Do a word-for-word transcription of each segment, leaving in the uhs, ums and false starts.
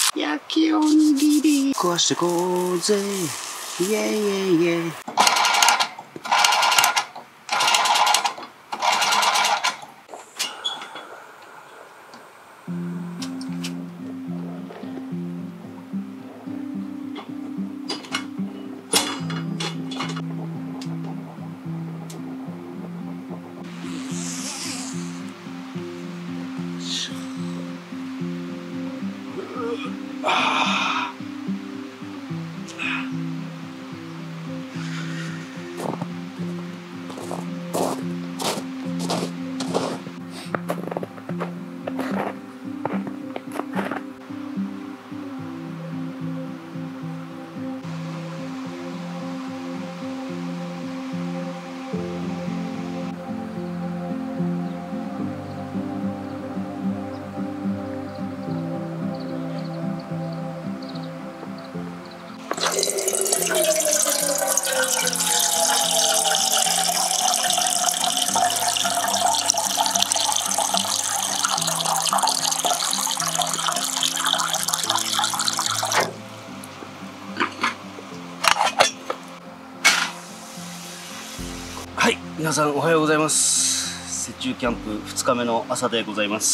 焼きおにぎり壊してこうぜ。イェイイェイイェイ。あはい、皆さんおはようございます。雪中キャンプふつかめの朝でございます。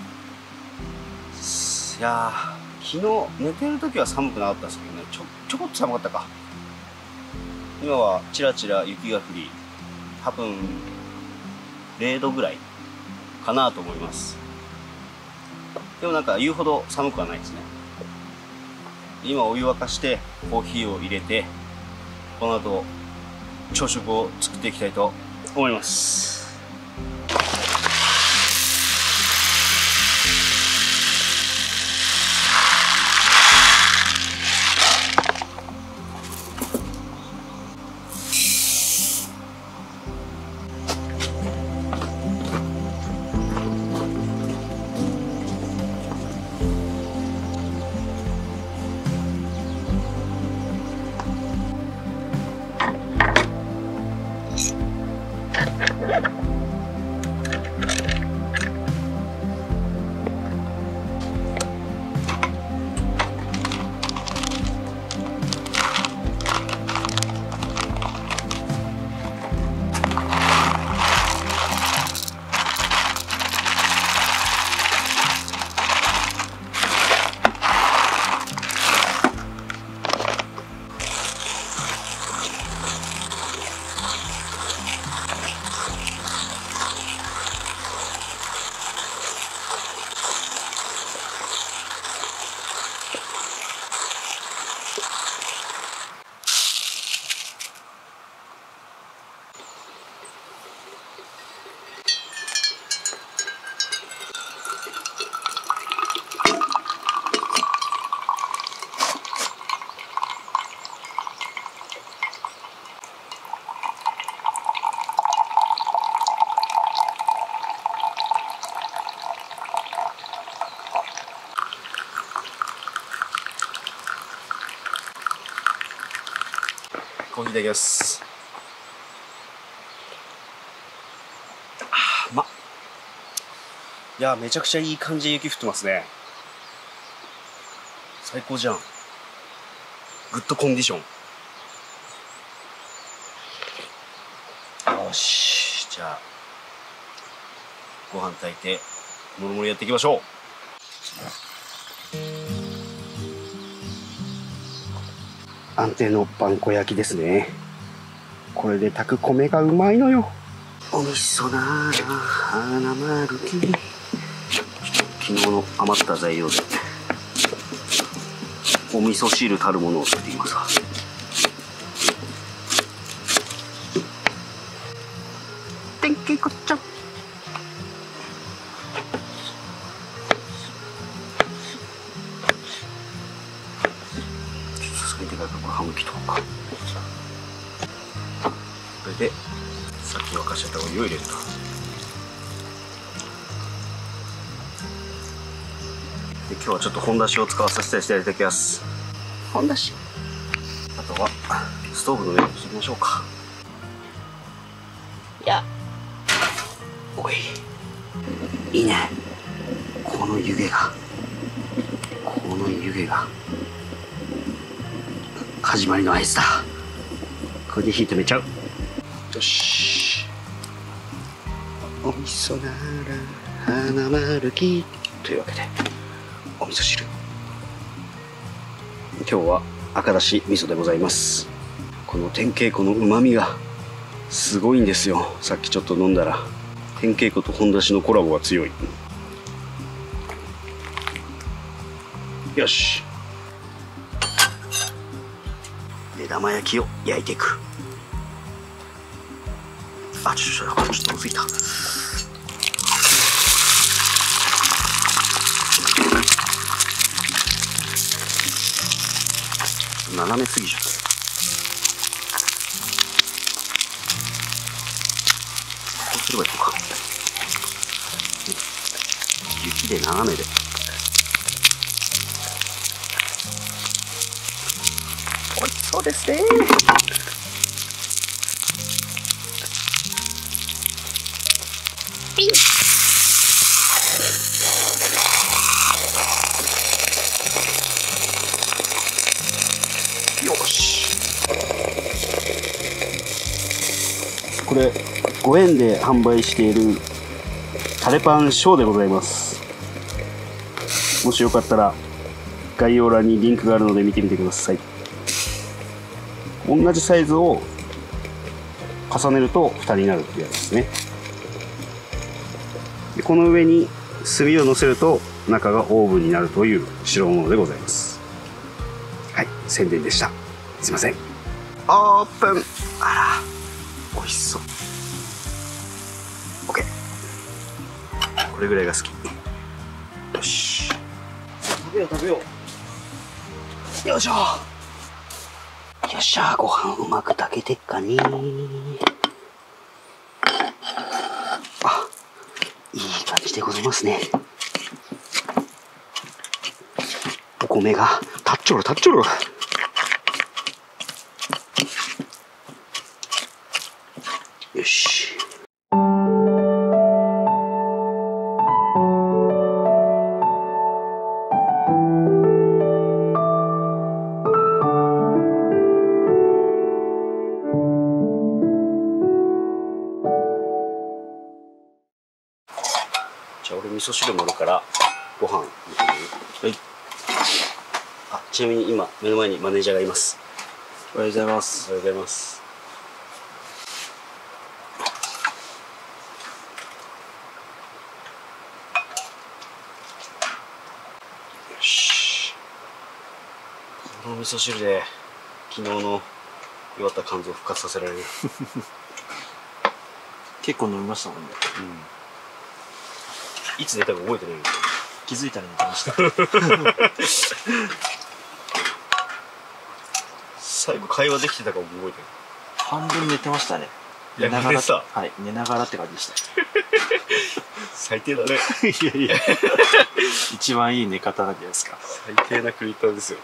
いやー、昨日寝てる時は寒くなかったですけどね、ちょちょこっと寒かったか。今はちらちら雪が降り、多分れいどぐらいかなと思います。でもなんか言うほど寒くはないですね。今お湯沸かしてコーヒーを入れて、この後朝食を作っていきたいと思います。コーヒーいただきます。あー、うまっ。いやー、めちゃくちゃいい感じで雪降ってますね。最高じゃん。グッドコンディション。よし、じゃあご飯炊いてもろもろやっていきましょう。安定のパン粉焼きですね。これで炊く米がうまいのよ。お味噌なら花丸き。昨日の余った材料でお味噌汁たるものを作っていきますわ。てんけこっちゃ。ハム切っとこうか。これでさっき沸かしてたお湯を入れると。で今日はちょっと本だしを使わさせていただきます。本だし。あとはストーブの上にしていきましょうか。いや、おい、いいね。この湯気が、この湯湯気が始まりの合図だ。これで火止めちゃう。よし、お味噌なら花丸きというわけでお味噌汁、今日は赤だし味噌でございます。この天稽古の旨味がすごいんですよ。さっきちょっと飲んだら天稽古と本だしのコラボが強い。よし、目玉焼きを焼いていく。あ、ちょっとちょっと薄いた。斜めすぎちゃった。こうすればいいのか。雪で斜めで。美味しそうですね。よし、これごえんで販売しているタレパンショーでございます。もしよかったら概要欄にリンクがあるので見てみてください。同じサイズを重ねるとふたりになるっていうやつですね。でこの上に炭を乗せると中がオーブンになるという代物でございます。はい、宣伝でした。すいません。オープン。あら、美味しそう。 OK、 これぐらいが好き。よし、食べよう食べよう。よいしょよっしゃ、ご飯うまく炊けてっかね。あ、いい感じでございますね。お米がたっちょろたっちょろ。よし、じゃあ俺味噌汁盛るからご飯見てみる。はい。あ、ちなみに今目の前にマネージャーがいます。 おはようございます。 おはようございます。よし、この味噌汁で昨日の弱った肝臓を復活させられる。 結構飲みましたもんね。 うん、いつ寝たか覚えてない。 気づいたら寝てました。 最後会話できてたかも覚えてる。 半分寝てましたね。寝ながら、はい、寝ながらって感じでした。 最低だね。 いやいや、一番いい寝方なんじゃないですか。 最低なクリエイターですよ。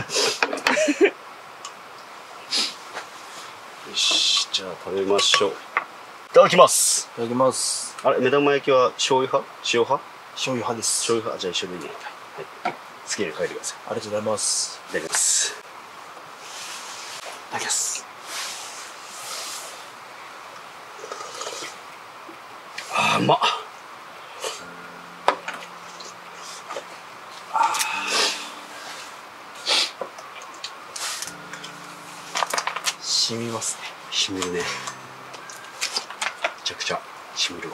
よし、じゃあ食べましょう。いただきます。 いただきます。 あれ、目玉焼きは醤油派？塩派？ 醤油派です。 醤油派。じゃあ一緒にね。はい。好きに書いてください。 ありがとうございます。 いただきます。 いただきます。 あー、うまっ。 染みますね。 染みるね。めちゃくちゃ染みるわ。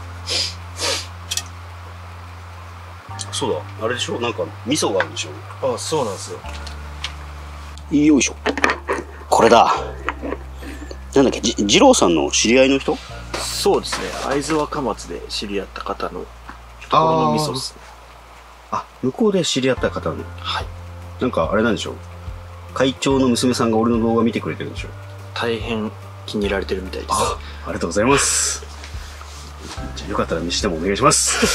そうだ、あれでしょ、なんか味噌があるでしょ。 あ、そうなんですよ。 よいしょ。これだ。なんだっけ、じ二郎さんの知り合いの人？ そうですね。会津若松で知り合った方のところの味噌ですね。 あ、向こうで知り合った方の。 はい。 なんかあれなんでしょう。会長の娘さんが俺の動画見てくれてるんでしょ。 大変気に入られてるみたいです。 あ、ありがとうございます。じゃあよかったら西田もお願いします。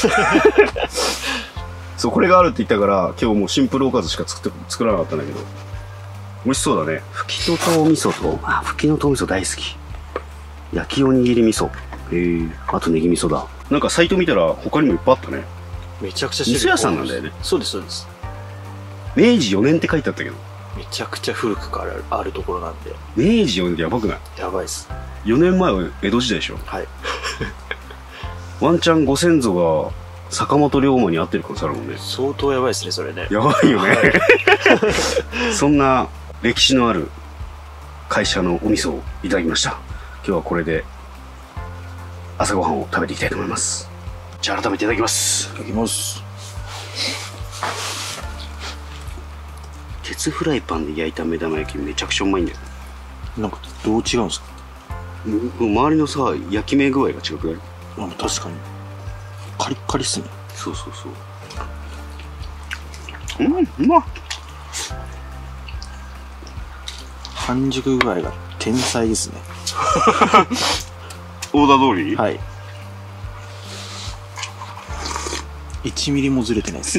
そう、これがあるって言ったから今日もうシンプルおかずしか作って作らなかったんだけど、美味しそうだね。ふきのとう味噌と、あ、ふきのとう味噌大好き。焼きおにぎり味噌。へえ。あとネギ味噌だ。なんかサイト見たら他にもいっぱいあったね。 めちゃくちゃ味噌屋さんなんだよね。 そうですそうです。 めいじよねんって書いてあったけど、 めちゃくちゃ古くからあるところなんで。 めいじよねんってやばくない？ やばいっす。 よねんまえは江戸時代でしょ。 はい。 ワンチャンご先祖が坂本龍馬に会ってる可能性あるもんね。 相当やばいっすね、それね。 やばいよね、はい、そんな歴史のある会社のお味噌をいただきました。今日はこれで朝ごはんを食べていきたいと思います。じゃあ改めていただきます。 いただきます。 鉄フライパンで焼いた目玉焼きめちゃくちゃうまいんだよ。 なんかどう違うんですか？ 周りのさ焼き目具合が違くない？ あ、確かにカリッカリっすね。 そうそうそう。うん、うまっ。 半熟具合が天才ですね。 オーダー通り？ はい。いちミリもずれてないです。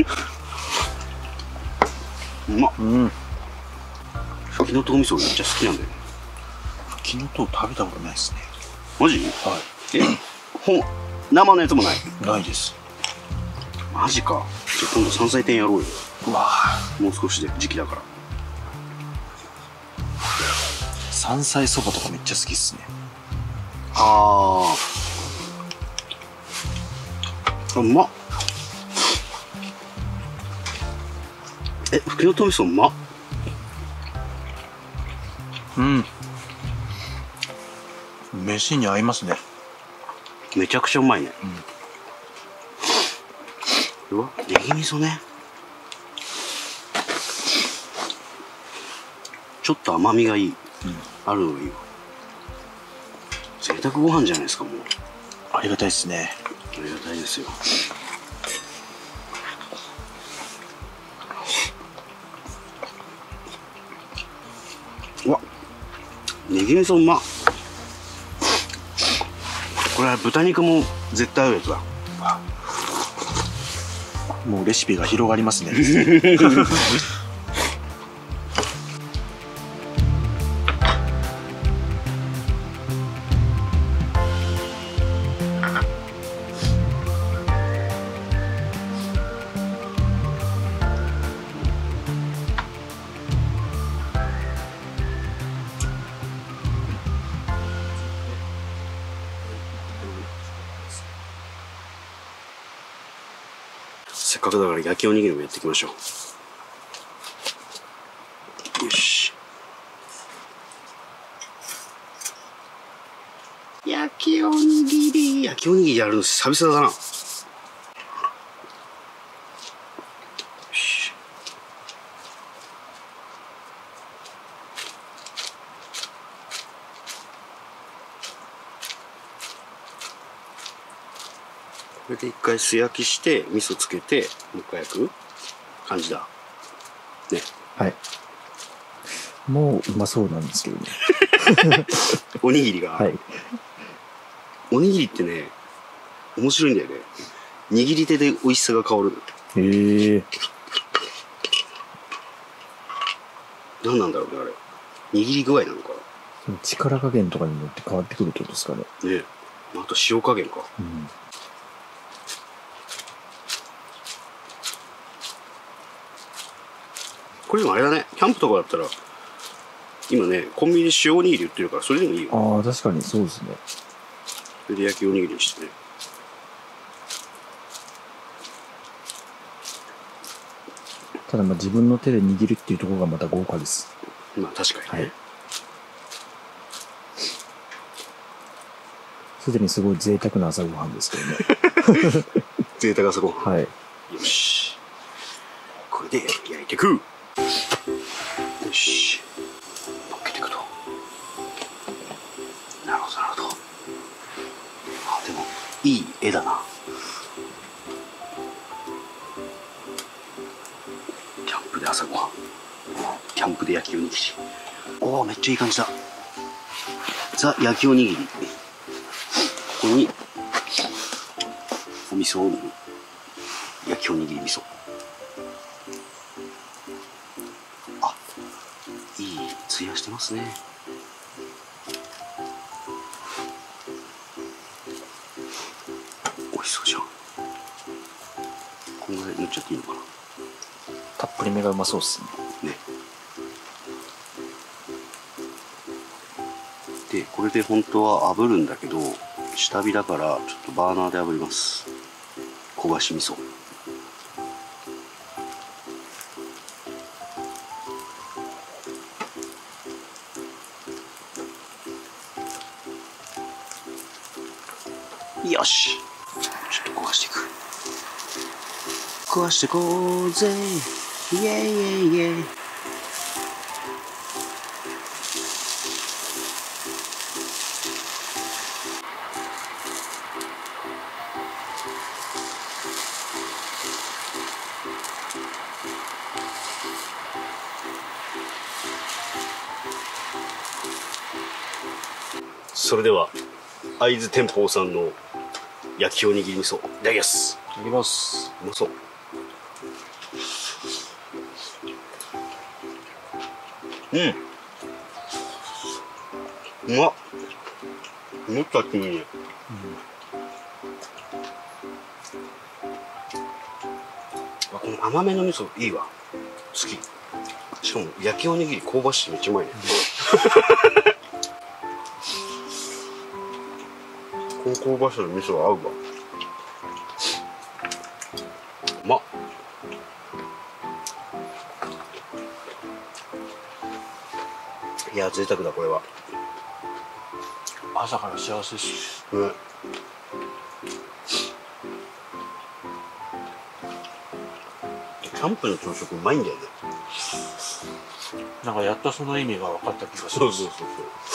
うまっ。 うん。 フキノトウ味噌めっちゃ好きなんだよ。 フキノトウ食べたことないですね。 マジ？ はえ、ほん生のやつもない？ い。ないです。 マジか。じゃあ今度山菜天やろうよ。 うわぁ。 もう少しで時期だから。 山菜そばとかめっちゃ好きっすね。 ああ。うまっ。え、フキノトウ味噌うまっ。 うん。飯に合いますね。 めちゃくちゃうまいね。うん、うわ、ネギ味噌ね。ちょっと甘みがいい。うん、あるのがいいわ。贅沢ご飯じゃないですか、もう。 ありがたいですね。 ありがたいですよ。うわ、ネギ味噌うまっ。これは豚肉も絶対合うやつだ。 もうレシピが広がりますね。 せっかくだから焼きおにぎりもやっていきましょう。よし。焼きおにぎり。焼きおにぎりやるの久々だな。よし。これで一回素焼きして味噌つけてもう一回焼く感じだね。 はい。もううまそうなんですけどね。 おにぎりが、 はい。 おにぎりってね面白いんだよね。握り手で美味しさが変わる。 へえ。 何なんだろうねあれ。握り具合なのか力加減とかによって変わってくるってことですかね。 ね。あと塩加減か。 うん。 これでもあれだね、キャンプとかだったら今ねコンビニで塩おにぎり売ってるからそれでもいいよ。 ああ、確かにそうですね。 それで焼きおにぎりにしてね。 ただまあ自分の手で握るっていうところがまた豪華です。 まあ確かにね。 すでにすごい贅沢な朝ごはんですけどね。 贅沢朝ごはん。 はい。 よし。これで焼いていく。よし。乗っけていくと。なるほどなるほど。あ、でもいい絵だな。キャンプで朝ごはん。キャンプで焼きおにぎり。おお、めっちゃいい感じだ。ザ焼きおにぎり。ここにお味噌を焼きおにぎり味噌。あ、いいツヤしてますね。美味しそうじゃん。こんぐらい塗っちゃっていいのかな。 たっぷりめがうまそうっすね。 ね。でこれで本当は炙るんだけど、下火だからちょっとバーナーで炙ります。焦がし味噌。よし、ちょっと焦がしていく。焦がしてこうぜ、イエイイエイイエイ。それでは会津天宝さんの焼きおにぎり味噌いただきます。 いただきます。 うまそう。うんうまっ。もっとあってもいいね。うん、この甘めの味噌いいわ、好き。しかも焼きおにぎり香ばしいめっちゃうまいね。この香ばしさの味噌は合うわ。うまっ。いや贅沢だこれは。 朝から幸せですね。うんキャンプの朝食うまいんだよね。 なんかやっとその意味が分かった気がする。 そうそうそうそう。